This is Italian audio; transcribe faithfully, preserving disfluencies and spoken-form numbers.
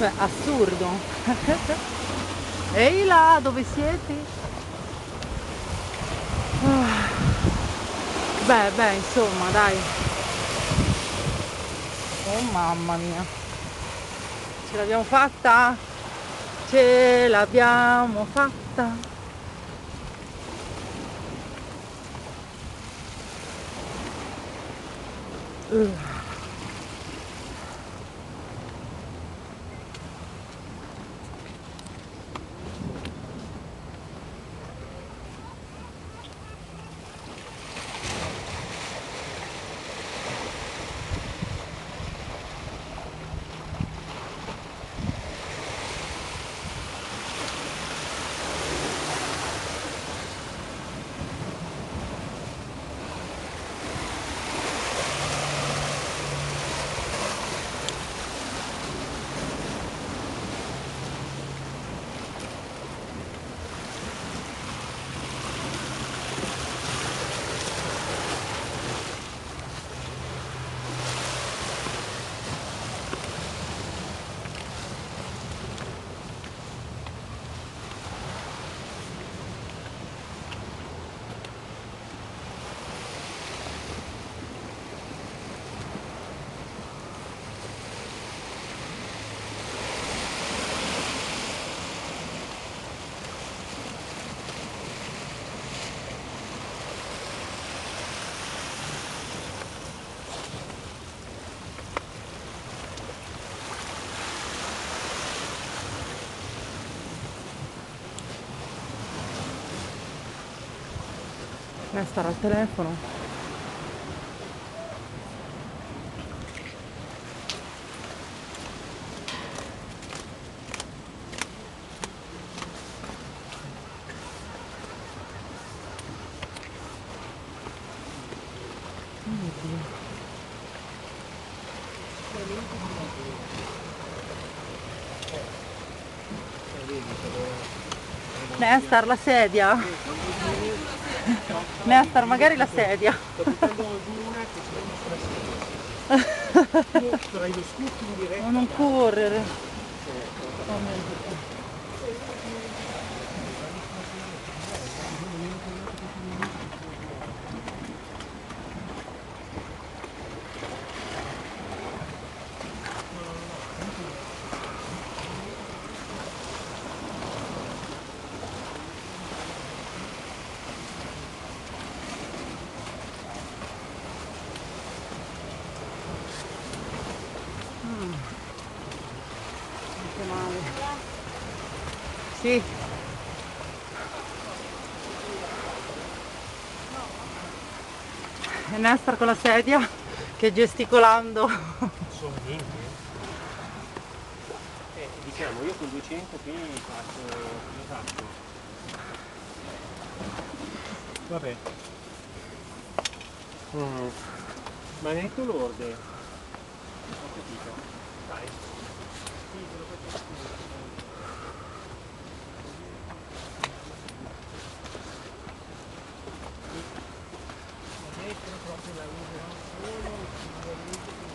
Cioè, assurdo. Ehi là, dove siete? Ah, beh, beh, insomma, dai. Oh mamma mia. Ce l'abbiamo fatta? Ce l'abbiamo fatta. Uh. Stare al telefono. Nestor, la sedia. Nestor, magari la sedia. Sto buttando giù una che si vede tra lo scoop in diretta. Non correre. Oh mio Dio. Male. Sì. E Nestor con la sedia che gesticolando. Sono niente. Eh, diciamo, io con duecento qui faccio, cosa faccio? Vabbè. Mm. Manetto lorde. Ho capito. Dai. Sì, te lo faccio subito. Proprio la uso solo